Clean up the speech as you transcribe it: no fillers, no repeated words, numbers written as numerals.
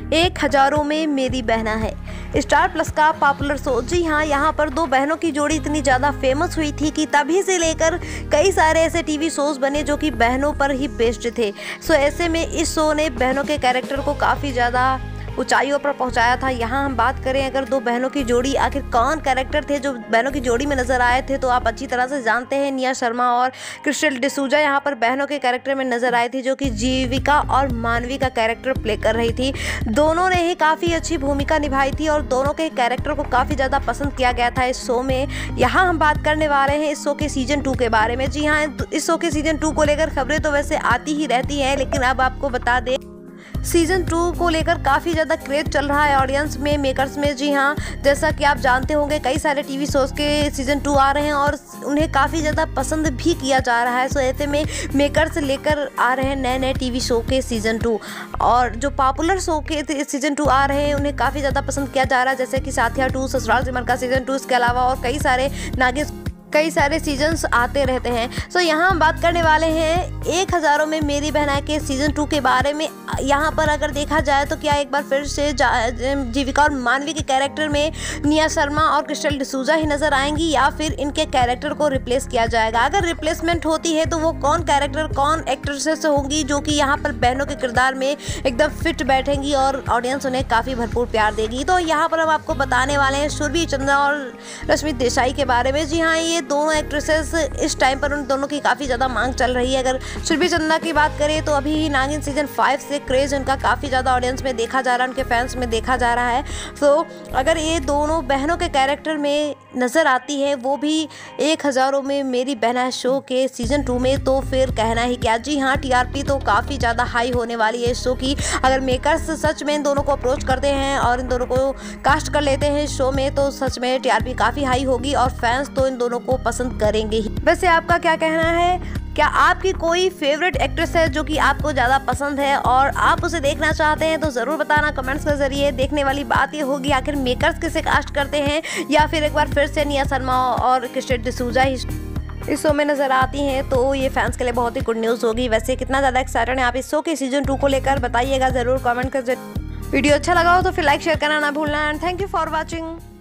एक हजारों में मेरी बहना है स्टार प्लस का पॉपुलर शो। जी हाँ, यहाँ पर दो बहनों की जोड़ी इतनी ज़्यादा फेमस हुई थी कि तभी से लेकर कई सारे ऐसे टीवी शोज़ बने जो कि बहनों पर ही बेस्ड थे। सो ऐसे में इस शो ने बहनों के कैरेक्टर को काफ़ी ज़्यादा ऊंचाइयों पर पहुंचाया था। यहाँ हम बात करें अगर दो बहनों की जोड़ी, आखिर कौन कैरेक्टर थे जो बहनों की जोड़ी में नजर आए थे, तो आप अच्छी तरह से जानते हैं निया शर्मा और क्रिस्टल डिसूजा यहाँ पर बहनों के कैरेक्टर में नजर आई थी, जो कि जीविका और मानवी का कैरेक्टर प्ले कर रही थी। दोनों ने ही काफ़ी अच्छी भूमिका निभाई थी और दोनों के कैरेक्टर को काफ़ी ज़्यादा पसंद किया गया था इस शो में। यहाँ हम बात करने वाले हैं इस शो के सीजन 2 के बारे में। जी हाँ, इस शो के सीजन 2 को लेकर खबरें तो वैसे आती ही रहती हैं, लेकिन अब आपको बता दें सीजन 2 को लेकर काफ़ी ज़्यादा क्रेज चल रहा है ऑडियंस में, मेकर्स में। जी हाँ, जैसा कि आप जानते होंगे कई सारे टीवी शोज़ के सीजन 2 आ रहे हैं और उन्हें काफ़ी ज़्यादा पसंद भी किया जा रहा है। सो ऐसे में मेकर्स लेकर आ रहे हैं नए नए टीवी शो के सीजन 2, और जो पॉपुलर शो के सीजन 2 आ रहे हैं उन्हें काफ़ी ज़्यादा पसंद किया जा रहा है, जैसे कि साथिया 2, ससुराल सिमर का सीजन 2, इसके अलावा और कई सारे सीजन्स आते रहते हैं। सो यहाँ हम बात करने वाले हैं एक हज़ारों में मेरी बहना के सीजन 2 के बारे में। यहाँ पर अगर देखा जाए तो क्या एक बार फिर से जीविका और मानवी के कैरेक्टर में निया शर्मा और क्रिस्टल डिसूजा ही नज़र आएंगी, या फिर इनके कैरेक्टर को रिप्लेस किया जाएगा। अगर रिप्लेसमेंट होती है तो वो कौन कैरेक्टर, कौन एक्ट्रेसेस होंगी जो कि यहाँ पर बहनों के किरदार में एकदम फिट बैठेंगी और ऑडियंस उन्हें काफ़ी भरपूर प्यार देगी। तो यहाँ पर हम आपको बताने वाले हैं सुरभि चंद्रा और रश्मि देसाई के बारे में। जी हाँ, ये दोनों एक्ट्रेसेस इस टाइम पर उन दोनों की काफ़ी ज़्यादा मांग चल रही है। अगर सुरभि चंद्रा की बात करें तो अभी ही नागिन सीजन 5 से क्रेज उनका काफ़ी ज़्यादा ऑडियंस में देखा जा रहा है, उनके फैंस में देखा जा रहा है। तो अगर ये दोनों बहनों के कैरेक्टर में नज़र आती है, वो भी एक हज़ारों में मेरी बहना शो के सीजन 2 में, तो फिर कहना ही क्या। जी हाँ, टीआरपी तो काफ़ी ज़्यादा हाई होने वाली है इस शो की। अगर मेकर्स सच में इन दोनों को अप्रोच करते हैं और इन दोनों को कास्ट कर लेते हैं इस शो में, तो सच में टीआरपी काफ़ी हाई होगी और फैंस तो इन दोनों को पसंद करेंगे ही। वैसे आपका क्या कहना है? क्या आपकी कोई फेवरेट एक्ट्रेस है जो कि आपको ज़्यादा पसंद है और आप उसे देखना चाहते हैं, तो ज़रूर बताना कमेंट्स के ज़रिए। देखने वाली बात ये होगी आखिर मेकर्स किसे कास्ट करते हैं, या फिर एक बार फिर से निया शर्मा और क्रिस्टल डिसूजा ही इस शो में नज़र आती हैं, तो ये फैंस के लिए बहुत ही गुड न्यूज़ होगी। वैसे कितना ज़्यादा एक्साइटेड है आप इस शो के सीजन 2 को लेकर, बताइएगा ज़रूर कमेंट कर। वीडियो अच्छा लगा हो तो फिर लाइक शेयर करना ना भूलना। And thank you for watching.